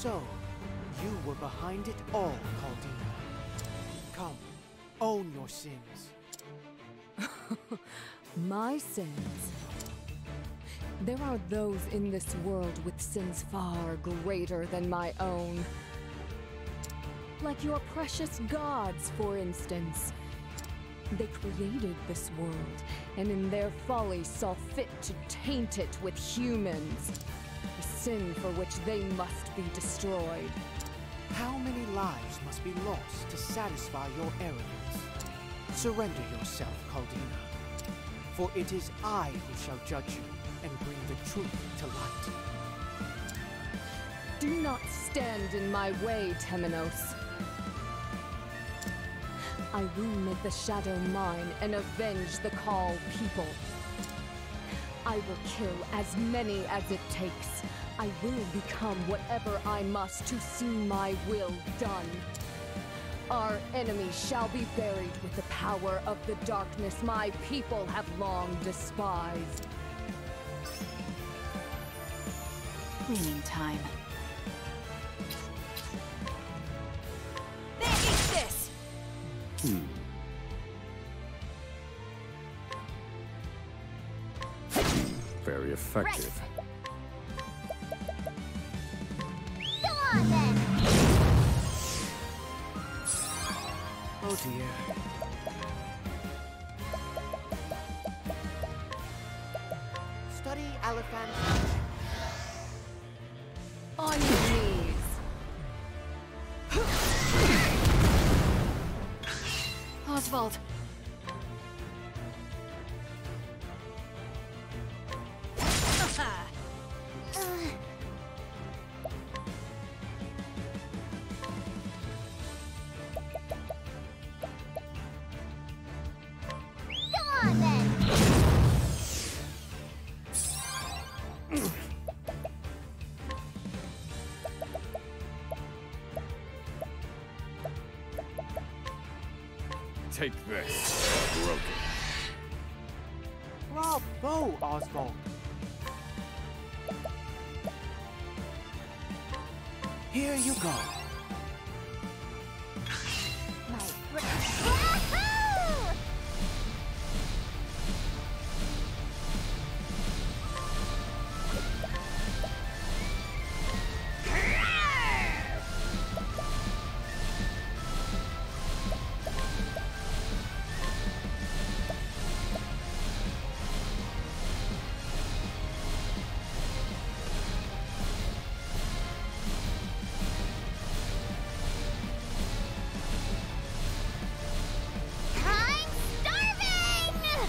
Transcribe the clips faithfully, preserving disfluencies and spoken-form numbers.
So, you were behind it all, Kaldena. Come, own your sins. My sins? There are those in this world with sins far greater than my own. Like your precious gods, for instance. They created this world, and in their folly saw fit to taint it with humans. A sin for which they must be destroyed. How many lives must be lost to satisfy your arrogance? Surrender yourself, Kaldena. For it is I who shall judge you and bring the truth to light. Do not stand in my way, Temenos. I will make the shadow mine and avenge the Call people. I will kill as many as it takes. I will become whatever I must to see my will done. Our enemy shall be buried with the power of the darkness my people have long despised. Cleaning time. There, eat this! Hmm. Very effective. Go on then! Oh dear. Study elephant. On your knees. Oswald. Go on then! Take this. Broken. Bravo, Oswald. Here you go. My friend. Wahoo! I'm starving!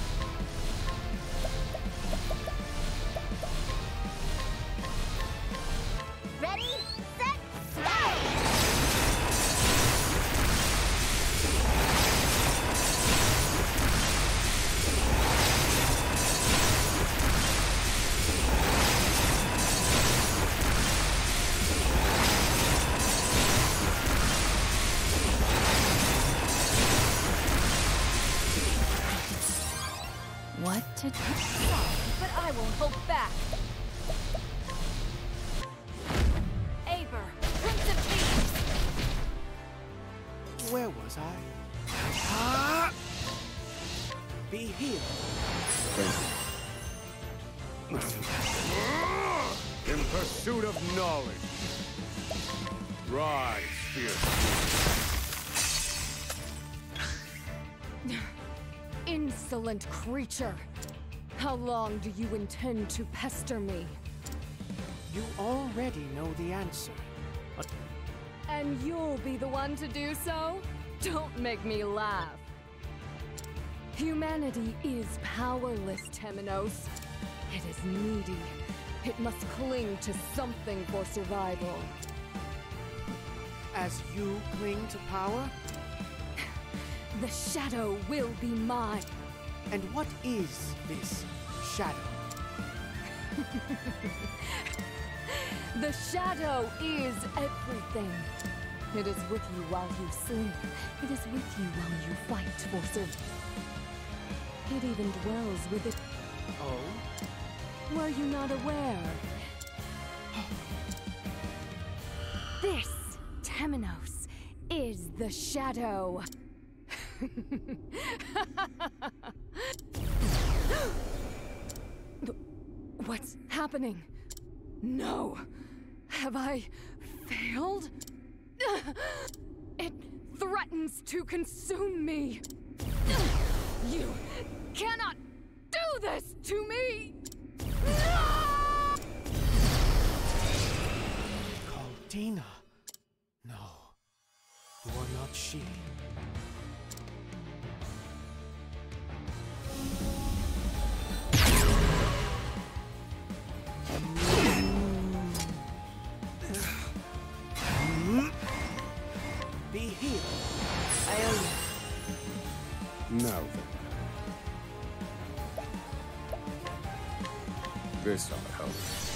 Ready, set, go! What to do? But I won't hold back. Aber, Prince of Thieves! Where was I? Ah! Be healed. In pursuit of knowledge. Rise, fierce. Insolent creature! How long do you intend to pester me? You already know the answer. But And you'll be the one to do so? Don't make me laugh. Humanity is powerless, Temenos. It is needy. It must cling to something for survival. as you cling to power? The shadow will be mine. And what is this shadow? The shadow is everything. It is with you while you sleep. It is with you while you fight for survival. It even dwells with it. Oh? Were you not aware? This, Temenos, is the shadow. What's happening? No! Have I failed? It threatens to consume me! You cannot do this to me! Kaldena. No, you are not she. Be healed. I owe you. Now then. This ought to help.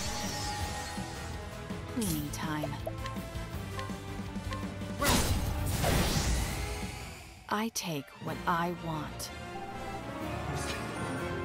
Cleaning time. I take what I want.